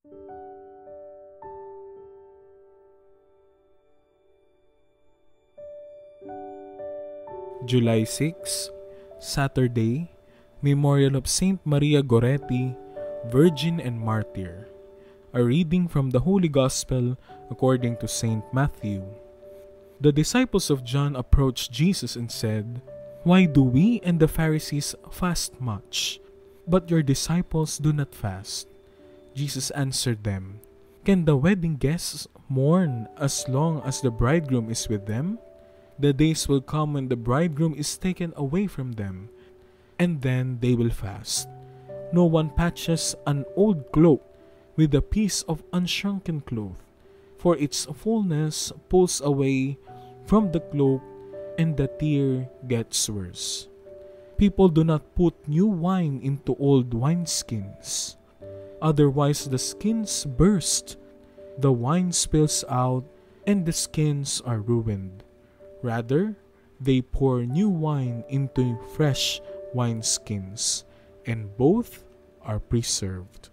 July 6, Saturday, Memorial of Saint Maria Goretti, Virgin and Martyr. A reading from the Holy Gospel according to Saint Matthew. The disciples of John approached Jesus and said, "Why do we and the Pharisees fast much, but your disciples do not fast?" Jesus answered them, "Can the wedding guests mourn as long as the bridegroom is with them? The days will come when the bridegroom is taken away from them, and then they will fast. No one patches an old cloak with a piece of unshrunken cloth, for its fullness pulls away from the cloak, and the tear gets worse. People do not put new wine into old wineskins. Otherwise the skins burst, the wine spills out, and the skins are ruined. Rather, they pour new wine into fresh wineskins, and both are preserved."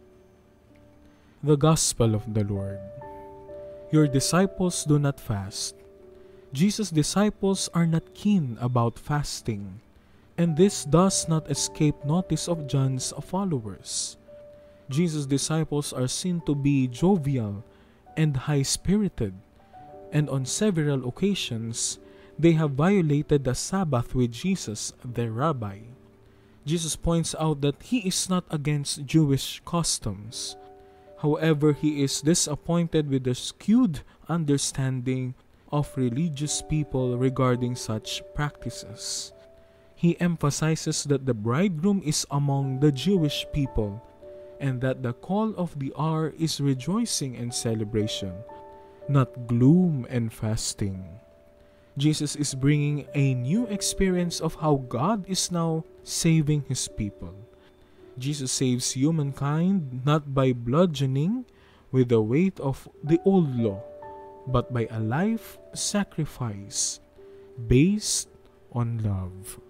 The Gospel of the Lord. Your disciples do not fast. Jesus' disciples are not keen about fasting, and this does not escape notice of John's followers. Jesus' disciples are seen to be jovial and high-spirited, and on several occasions, they have violated the Sabbath with Jesus, their rabbi. Jesus points out that he is not against Jewish customs. However, he is disappointed with the skewed understanding of religious people regarding such practices. He emphasizes that the bridegroom is among the Jewish people, and that the call of the hour is rejoicing and celebration, not gloom and fasting. Jesus is bringing a new experience of how God is now saving His people. Jesus saves humankind not by bludgeoning with the weight of the old law, but by a life sacrifice based on love.